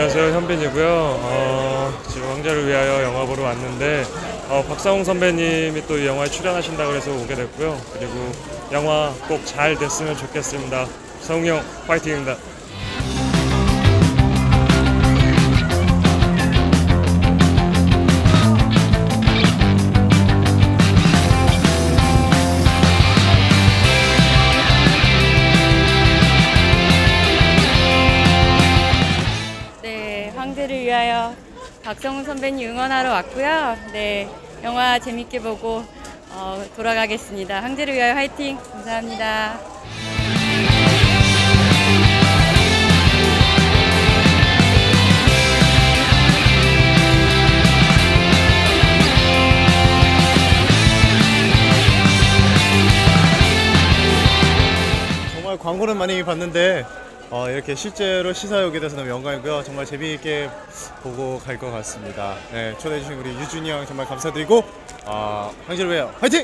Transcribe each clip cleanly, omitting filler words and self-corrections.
안녕하세요, 현빈이고요. 지금 황제를 위하여 영화 보러 왔는데 박상웅 선배님이 또 이 영화에 출연하신다고 해서 오게 됐고요. 그리고 영화 꼭 잘 됐으면 좋겠습니다. 성웅 형 파이팅입니다. 황제를 위하여 박성훈 선배님 응원하러 왔고요. 네, 영화 재밌게 보고 돌아가겠습니다. 황제를 위하여 화이팅! 감사합니다. 정말 광고는 많이 봤는데 이렇게 실제로 시사에 오게 돼서 너무 영광이고요. 정말 재미있게 보고 갈 것 같습니다. 네, 초대해주신 우리 유준이 형 정말 감사드리고 황제를 위하여 화이팅!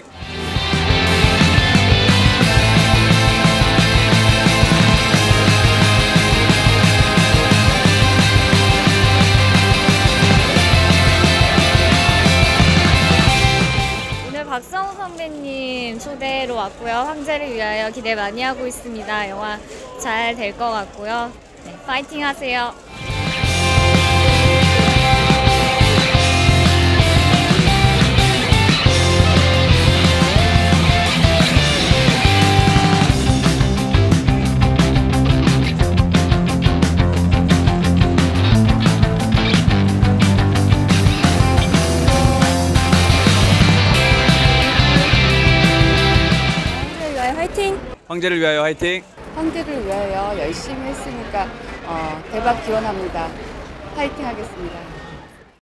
박성훈 선배님 초대로 왔고요. 황제를 위하여 기대 많이 하고 있습니다. 영화 잘 될 것 같고요. 네, 파이팅 하세요. 황제를 위하여 화이팅! 황제를 위하여 열심히 했으니까 대박 기원합니다. 화이팅 하겠습니다.